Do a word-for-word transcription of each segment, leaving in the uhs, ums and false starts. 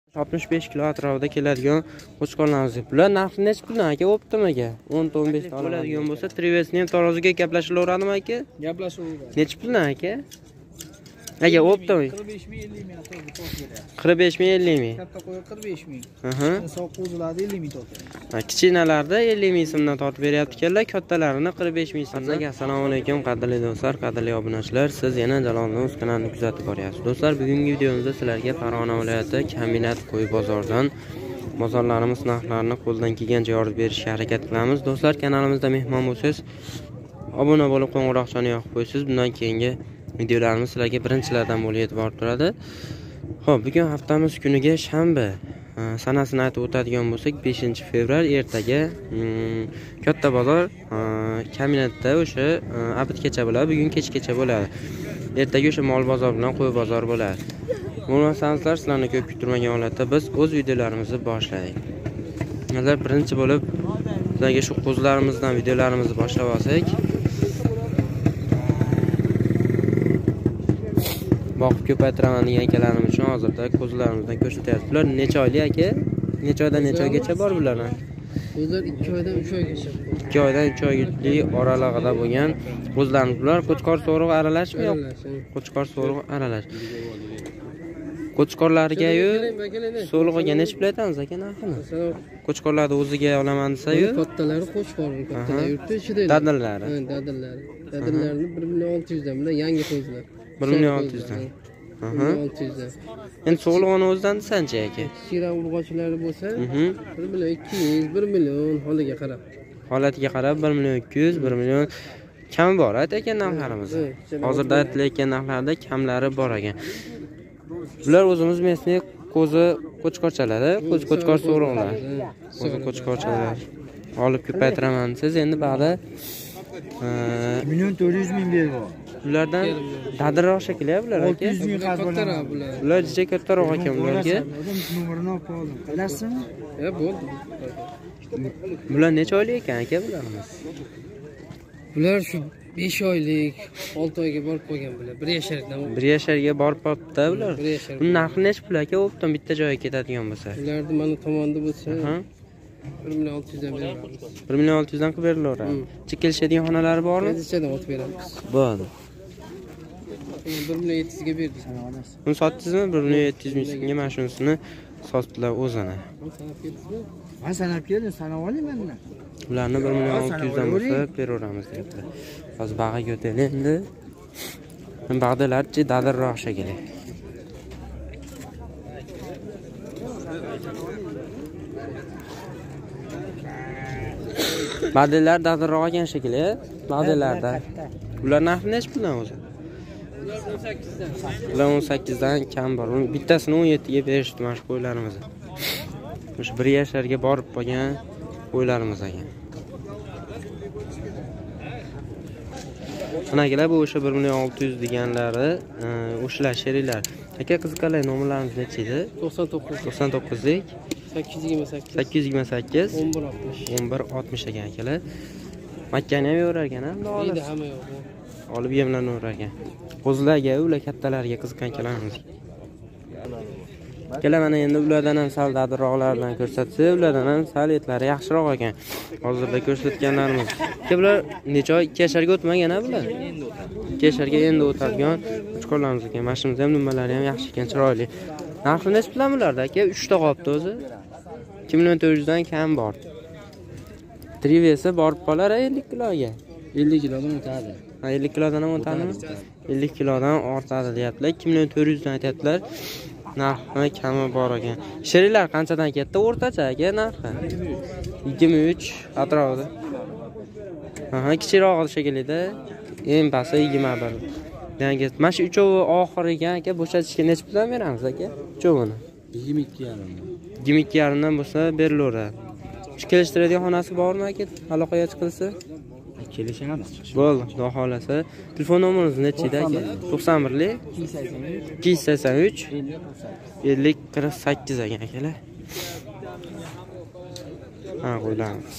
oltmish besh kilo atrofida keladigan qo'chqorlarimiz. Bular narxi necha puldan aka? O'ptimi aka? o'n ta o'n besh ta oladigan bo'lsa, Trivesni ham taroziga gaplashilaveradimi aka? Gaplashaveradi. Necha puldan aka? Aka o'ptimi? qirq besh ming ellik ming atrofida topadi. qirq besh ming ellik ming. Katta qo'y qirq besh ming. Aha. Soq qo'zilarda ellik ming topadi. Kichinalarda ellik ming so'mdan tortib beryapti ekanlar, kattalarini qirq besh ming so'mdan. Assalomu alaykum qadrli do'stlar, qadrli obunachilar. Siz yana Jaloliddin o'z kanalini kuzatib boryapsiz. Do'stlar, bugungi videomizda sizlarga Farg'ona viloyati Kaminat qo'y bozoridan bozorlarimiz narxlarini qo'ldan kelgancha yoritib berishga harakat qilamiz. Do'stlar, kanalimizda mehmon bo'lsangiz, obuna bo'lib qo'ng'iroqchani yoqib qo'ysiz. Bundan keyingi videolarimiz sizlarga birinchilardan bo'lib yetib borib turadi. Xo'p, bugun haftamiz kuniga shanba sanasini aytib o'tadigan bo'lsak, beshinchi fevral ertaga katta bozor Kaminatda o'sha abitgacha bo'ladi, bugun kechgacha bo'ladi. Ertaga o'sha mol bozor bilan qo'y bozor bo'ladi. Bo'lmasanizlar, sizlarni ko'p kuttirmagan holatda biz o'z videolarimizni boshladik. Hozir birinchi bo'lib sizlarga shu qo'zlarimizdan videolarimizni boshlab olsak, boqib ko'paytiraman degan akalarim uchun hozirda qo'zlarimizdan ko'rsatyapmiz. Bular necha oyli aka? Necha oydan necha oygacha bor bularning? Qo'zlar ikki oydan uch oygacha. ikki oydan uch oylik oralig'ida bo'lgan qo'zlarimiz. Bular qo'chqor so'rig'i aralashmi yo'q? Qo'chqor so'rig'i aralash. Qo'chqorlarga-yu so'lig'iga necha pul aytamiz aka narxini? Qo'chqorlarni o'ziga olaman desa-yu, kattalari qo'chqor, kattalar yurtda ichida. Dadillari. Ha, dadillari. Dadillarni bir million olti yuz dan bilan yangi qo'zlar. bir million olti yuz dan. Aha. olti yuz dan. Endi so'lig'ini o'zidan desanchi aka? Kichkina urg'ochlari bo'lsa, bir million ikki yuz, bir million holiga qarab. Holatiga qarab bir million ikki yuz, bir million kam bor ekan narxlarimiz. Hozirda aytilayotgan narxlarda kamlari bor ekan. Bular o'zimiz mesni qo'zi qo'chqorchalari, qo'z qo'chqor so'roqlar. Qo'zi qo'chqorchalar. Olib ko'paytiraman siz endi ba'da bir million to'rt yuz ming berib. Bulardan dadilroq shekilli bular aka. olti yuz ming kattaroq bular. Bular juda kattaroq ekan bularga. Nomerini olib qoldim. Bilasizmi? Ha, bo'ldi. Bular necha oylik ekan aka bularimiz? Bular shu besh oylik, olti oyga borib qolgan bular. bir yashardan. bir yasharga borib qolibdi bular. Buning narxi necha pul aka? O'pdan bitta joyga ketadigan bo'lsa. Bularni mana tomonda bo'lsa, bir million olti yuz dan beramiz. bir million olti yuz dan qilib berilaveradi. Chekilishadigan xonalari bormi? Nechadan otib beramiz? Bo'ldi. bir million yetti yuzga berdik. Buni sotdingizmi? bir million yetti yuz ming so'mga mana shunisini sotdilar o'zini. Sanab ketdingizmi? Ha, sanab keldim, sanab olayman buni. Ularni bir million olti yuz dan bo'lsa beraveramiz deyapti. Hozir bag'iga o'taylik endi. Bag'dalarchi dadilroq shekilli. Bag'dalar dadilroq ekan shekilli, bag'dalarda. Ular narxi necha puldan o'zi? o'n sakkiz dan. Ular o'n sakkiz dan kam bor. Bittasini o'n yetti ga berishdi mana shu qo'ylarimizni. O'sha bir yasharga borib qolgan qo'ylarimiz ekan. Managilar bu o'sha bir million olti yuz deganlari, o'shalar sheriklar. Aka qiziqarli nomerlarimiz necha edi? to'qson to'qqiz. to'qson to'qqiz lik sakkiz yuz yigirma sakkiz. sakkiz yuz yigirma sakkiz o'n bir oltmish. o'n bir oltmish ekan akalar. Makkani ham yorar ekan, ha? Deydi hamma yo'q. Olib yemlanaverar ekan. Qo'zlarga, ular kattalarga qiziqqan akalarimiz. Akalar mana endi ulardan ham sal dadilroqlardan ko'rsatsa, ulardan ham sal etlari yaxshiroq ekan. Hozirda ko'rsatganlarimiz. Aka bular necha oy ikki yasharga o'tmagan-a bular? ikki yasharga endi o'tadigan qo'chqorlarimiz ekan. Mashinamiz ham nimalari ham yaxshi ekan, chiroyli. Narxi necha pul bularda aka? uch ta qolibdi o'zi. ikki million to'rt yuz dan kam bor. Trivesi borib qolar ellik kiloga. ellik kilodan o'tadi. Ha, ellik kilodan ham o'tadimi? ellik kilodan ortadi deyaptilar. ikki million to'rt yuz dan aytayaptilar. Narxi kami bor ekan. Sheriklar qanchadan ketdi o'rtacha aka narxi? yigirma uch atrofida. Aha, kichikroq shekilida. Eng pasti yigirma bir. Yangi mana shu uchovi oxir ekan aka, bo'shatishga necha puldan beramiz aka? Uchovini. yigirma ikki yarim. yigirma ikki yarim dan bo'lsa berilaveradi. Shu kelishtiradigan xonasi bormi aka? Aloqaga chiqilsa? Kelishamiz. Bo'ldi, xudo xolasa. Telefon nomeringiz necha edi aka? to'qson bir lik ikki yuz sakson uch ellik qirq sakkiz ekan akalar. Ha, qo'yamiz.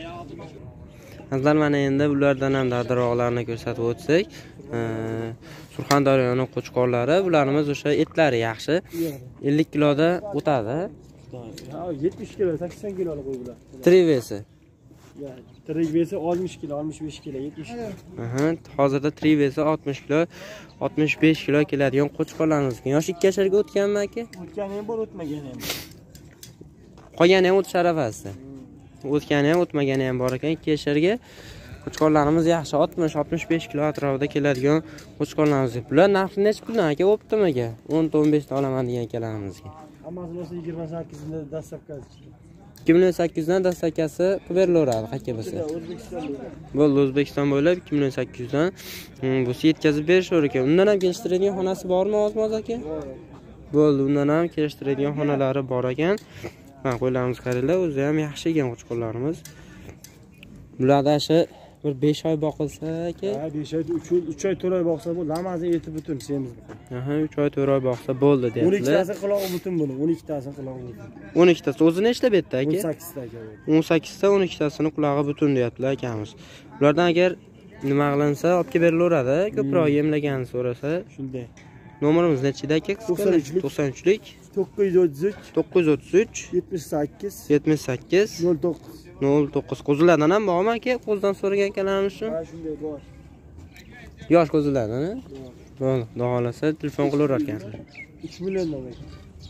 Hazır mana endi bulardan ham dadilroqlarni ko'rsatib o'tsak, Surxondaryoning qo'chqorlari, bularimiz o'sha etlari yaxshi. ellik kiloda o'tadi. Ha, yetmish kilo, sakson kilolik qo'y bular. Trivesi. Ya, trivesi oltmish kilo, oltmish besh kilo, yetmish kilo. Aha, hozirda trivesi oltmish kilo, oltmish besh kilo keladigan qo'chqorlarimiz. Yosh ikki yasharga o'tganmi aka? O'tgani ham bor, o'tmagani ham bor. Qolgani ham o'tish arafasida. O'tgani ham, o'tmagani ham bor ekan. ikki yasharga qo'chqorlarimiz yaxshi, oltmish oltmish besh kilo atrofida keladigan qo'chqorlarimiz. Bular narxi necha puldan aka? O'ptimi aka? o'n ta o'n besh ta olaman degan akalarimizga. Hammasi bo'lsa yigirma sakkiz dan dastlabkasi. ikki million sakkiz yuz dan dastlabkasi qilib berilaveradi, qaka bo'lsa. Bo'ldi, O'zbekiston bo'ylab ikki million sakkiz yuz dan bo'lsa yetkazib berishaver ekan. Undan ham kelishtiradigan xonasi bormi, Ozmoz aka? Bo'ldi, undan ham kelishtiradigan xonalari bor ekan. Ha, qo'ylarimiz qaranglar, o'zi ham yaxshi ekan qo'chqorlarimiz. Bularda shu bir besh oy boqilsa aka. Ha, besh oy, uch oy, to'rt oy boqsa bu lamazni eti butun, semiz butun. Aha, uch oy, to'rt oy boqsa bo'ldi deyaptilar. o'n ikki tasi qulog'i butun buni, o'n ikki tasi qulog'i butun. o'n ikki tasi o'zi nechta betda aka? o'n sakkiz ta aka. o'n sakkiz ta, o'n ikki tasini qulog'i butun deyaptilar akamiz. Ulardan agar nima qilinsa, olib kelib berilaveradi, ko'proq yemlaganini so'rasa. Shunday. Nomerimiz nechida aka? to'qson uchlik to'qqiz yuz o'ttiz uch to'qqiz yuz o'ttiz uch yetmish sakkiz yetmish sakkiz nol to'qqiz nol to'qqiz. Qo'zilardan ham bormi aka? Qo'zidan so'ragan akalarimiz shu. Ha, shunday bor. Yosh qo'zilardan, ha? Bo'ldi, xudo xolasa telefon qilaverar ekansiz. uch milliondan aka.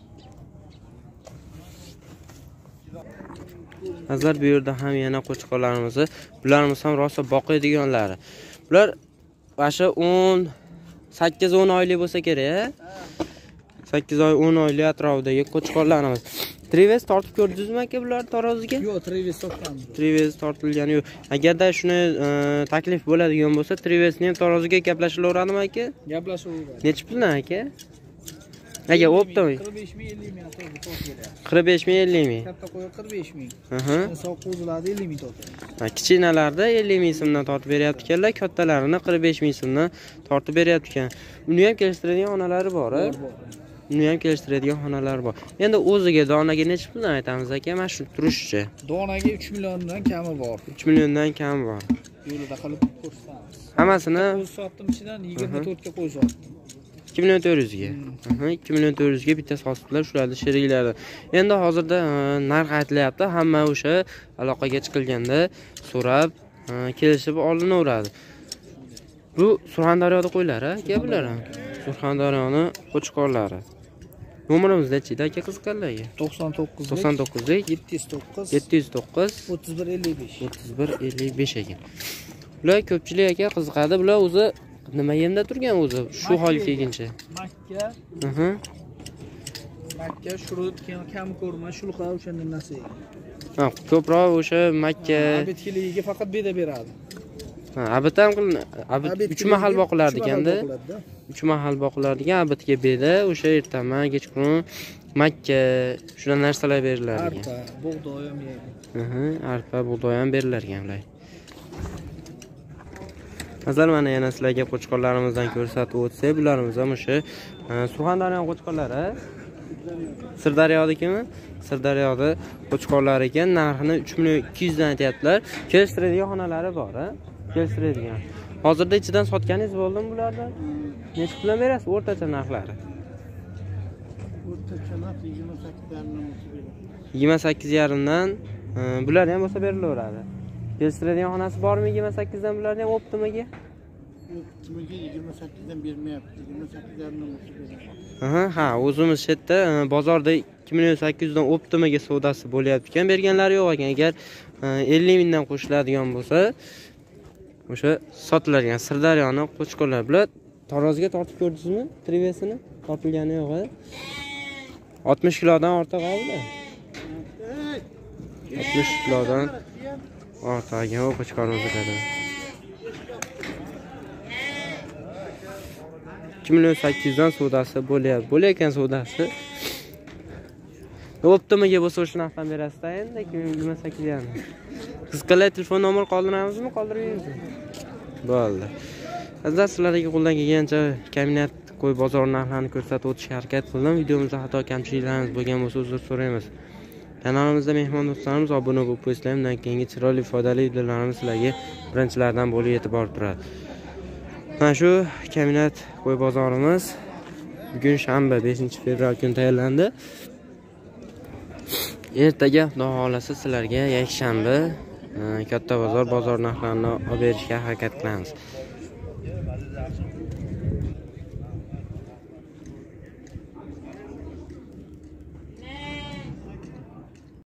Azar bu yerda ham yana qo'chqorlarimiz, bularimiz ham rosa boqadiganlari. Bular o'sha o'n sakkiz o'n oylik bo'lsa kerak, sakkiz oy o'n oylik atrofidagi qo'chqorlarimiz. Trives tortib ko'rdingizmi aka bular taroziga? Yo'q, Trives tortganmiz. Trives tortilgani yo'q. Agarda shuni taklif bo'ladigan bo'lsa, Trivesni ham taroziga gaplashilaveradimi aka? Gaplashaveradi. Necha puldan aka? Aka o'pdimi? qirq besh ming ellik ming tortadi. qirq besh ming ellik ming. Katta qo'y qirq besh ming. Aha. Soq qo'zilarda ellik ming tortadi. Kichinalarda ellik ming so'mdan tortib beryapti ekanlar, kattalarini qirq besh ming so'mdan tortib beryapti ekan. Uni ham kelishtiradigan xonalari bor, ha? Uni ham kelishtiradigan xonalari bor. Endi o'ziga donaga necha puldan aytamiz aka? Mana shu turishchi. Donaga uch milliondan kami bor. uch milliondan kam bor. Yo'lida qilib ko'rsatamiz. Hammasini qo'y sotdim ichidan yigirma to'rt ga qo'y sotdim. ikki million to'rt yuz ga. Aha, ikki million to'rt yuz ga bitta sotiblar shularni sheriklarni. Endi hozirda narx aytilyapti, hamma o'sha aloqaga chiqilganda so'rab, kelishib olinaveradi. Bu Surxondaryoda qo'ylari, aka bular ham. Surxondaryoning qo'chqorlari. Nomerimiz nechida aka qiziqqanlarga? to'qson to'qqiz to'qson to'qqiz yetti yuz to'qqiz yetti yuz to'qqiz o'ttiz bir ellik besh o'ttiz bir ellik besh ekan. Bular ko'pchilik aka qiziqadi. Bular o'zi nima yemda turgan o'zi shu hol kelguncha. Makka. Aha. Makka shurut kam ko'rma, shulqa o'shanda narsa. Ha, ko'proq o'sha Makka Abitkiligiga faqat beda beradi. Ha, abit ham qilin, abit uch mahal boqilar ekanda. uch mahal boqilar degan abitga beda, o'sha ertama, kechqurun Makka shuna narsalar berilar ekan. Arpa, bug'doy ham yeydi. Aha, arpa, bug'doy ham berilar ekan ular. Masalan, mana yana sizlarga qo'chqorlarimizdan ko'rsatib o'tsak, bularimiz ham o'sha Surxondaryo qo'chqorlari. Sirdaryodagimi? Sirdaryoda qo'chqorlar ekan, narxini uch million ikki yuz dan aytyaptilar. Kelishtiradigan xonalari bor, ha? Kelishtiradigan. Hozirda ichidan sotganingiz bo'ldimi bulardan? Necha puldan berasiz o'rtacha narxlari? O'rtacha narx yigirma sakkiz yarim yigirma sakkiz yarim dan bular ham bo'lsa berilaveradi. Kelishtiradigan xonasi bormi yigirma sakkiz dan bularni ham optimaga? Optimaga yigirma sakkiz dan bermayapti. yigirma sakkiz yarim dan bo'lsa Aha, ha, o'zimiz shu yerda bozorda ikki million sakkiz yuz dan optimaga savdosi bo'lyapti ekan, berganlari yo'q ekan. Agar ellik mingdan qo'shiladigan bo'lsa, o'sha sotiladigan Sirdaryoning qo'chqorlari bular taroziga tortib ko'rdingizmi? Trivesini tortilgani yo'q, ha? oltmish kilodan ortiq oldi. oltmish kilodan ortiq ekan qo'chqorimiz dedi. ikki million sakkiz yuz dan savdosi bo'lyapti. Bo'layotgan savdosi. Optimaga bo'lsa o'sha narxdan berasiz-da endi ikki ming yigirma sakkiz yarim. Qiziqlar telefon nomer qoldiramizmi? Qoldirmaymiz. Bo'ldi. Azizlar, sizlarga qo'ldan kelgancha kamiyat qo'y bozor narxlarini ko'rsatib o'tishga harakat qildim. Videomizda xato kamchiliklarimiz bo'lgan bo'lsa uzr so'raymiz. Kanalimizda mehmon do'stlarimiz obuna bo'lib qo'ysalar, undan keyingi chiroyli foydali videolarimiz sizlarga birinchilardan bo'lib yetib borib turadi. Mana shu Kaminat qo'y bozorimiz bugun shanba beshinchi fevral kuni tayyorlandi. Ertaga Xudo xolasa sizlarga yakshanba katta bozor bozor narxlarini olib berishga harakat qilamiz.